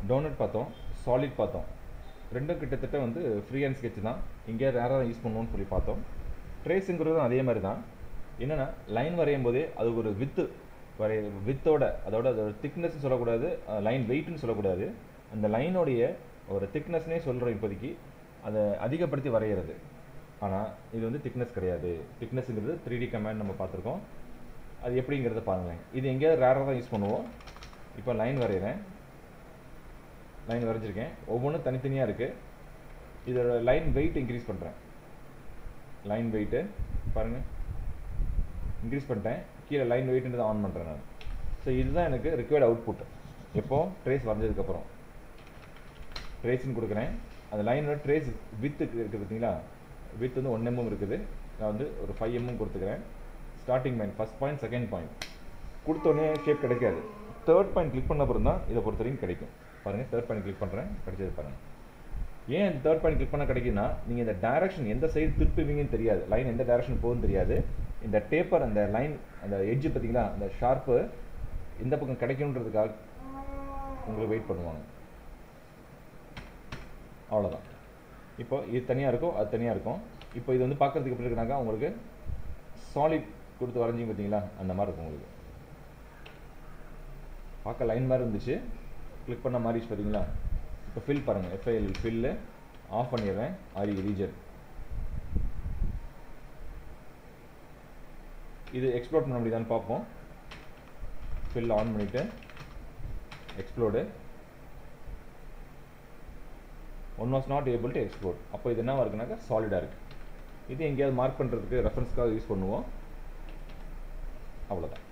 Donut பார்த்தோம், solid பார்த்தோம். ரெண்டும் கிட்டத்தட்ட வந்து ஃப்ரீ ஹேண்ட் ஸ்கெட்ச் தான். இங்கே ரேராக யூஸ் பண்ணுவோம்னு சொல்லி பார்த்தோம். ட்ரேஸுங்கிறதும் அதே மாதிரி தான். என்னென்னா லைன் வரையும் போதே அது ஒரு வித்தோட அதோட திக்னஸ்ன்னு சொல்லக்கூடாது, லைன் வெயிட்னு சொல்லக்கூடாது. அந்த லைனோடைய ஒரு திக்னஸ்னே சொல்கிறோம் இப்போதைக்கு. அதை அதிகப்படுத்தி வரைகிறது. ஆனால் இது வந்து திக்னஸ் கிடையாது. திக்னஸ்ங்கிறது 3D கமாண்ட் நம்ம பார்த்துருக்கோம். அது எப்படிங்கிறத பாருங்களேன். இது எங்கேயாவது ரேராக தான் யூஸ் பண்ணுவோம். இப்போ லைன் வரைகிறேன், லைன் வரைஞ்சிருக்கேன். ஒவ்வொன்றும் தனித்தனியாக இருக்குது. இதோட லைன் வெயிட் இன்க்ரீஸ் பண்ணுறேன். லைன் வெயிட்டு பாருங்கள், இன்க்ரீஸ் பண்ணிட்டேன். கீழே லைன் வெயிட்ன்றது ஆன் பண்ணுறேன் நான். ஸோ இதுதான் எனக்கு ரிக்வயர்ட் அவுட்புட். எப்போது ட்ரேஸ் வரைஞ்சதுக்கப்புறம் ட்ரேஸ்ன்னு கொடுக்குறேன். அந்த லைனோட ட்ரேஸ் வித்துக்கு இருக்குது பார்த்தீங்களா, வித் வந்து 1 mm இருக்குது. நான் வந்து ஒரு 5 mm கொடுத்துக்கிறேன். Starting point, first point, second point கொடுத்தோடனே ஷேப் கிடைக்காது. தேர்ட் பாயிண்ட் கிளிக் பண்ண அப்புறம் தான் இதை பொறுத்த வரைக்கும் கிடைக்கும். பாருங்கள், தேர்ட் பாயிண்ட் கிளிக் பண்ணுறேன், கிடைச்சது பாருங்கள். ஏன் இந்த தேர்ட் பாயிண்ட் கிளிக் பண்ணால் கிடைக்குன்னா, நீங்கள் இந்த டேரக்ஷன் எந்த சைடு திருப்புவீங்கன்னு தெரியாது, லைன் எந்த டேரக்ஷன் போகுதுன்னு தெரியாது. இந்த டேப்பர், அந்த லைன், அந்த எட்ஜு பார்த்தீங்களா, அந்த ஷார்ப்பு இந்த பக்கம் கிடைக்கணுன்றதுக்காக உங்களுக்கு வெயிட் பண்ணுவாங்க. அவ்வளோதான். இப்போ இது தனியாக இருக்கும், அது தனியாக இருக்கும். இப்போ இது வந்து பார்க்குறதுக்கு எப்படி இருக்குனாக்கா, உங்களுக்கு சாலிட் கொடுத்து வரைஞ்சிங்க பார்த்தீங்களா, அந்த மாதிரி இருக்கும். உங்களுக்கு பார்க்க லைன் மாதிரி இருந்துச்சு, கிளிக் பண்ண மாதிரி பார்த்தீங்களா. இப்போ ஃபில் பாருங்கள், FIL ஃபில்லு ஆஃப் பண்ணிடுறேன். ரீஜன் இது எக்ஸ்ப்ளோர் பண்ண முடியுதான்னு பார்ப்போம். ஃபில் ஆன் பண்ணிவிட்டு explored one was not able to explored. அப்போ இது என்ன இருக்குனாக்கா சாலிடாக இருக்குது. இது எங்கேயாவது மார்க் பண்ணுறதுக்கு ரெஃபரன்ஸ்க்காக யூஸ் பண்ணுவோம். அவ்வளோதான்.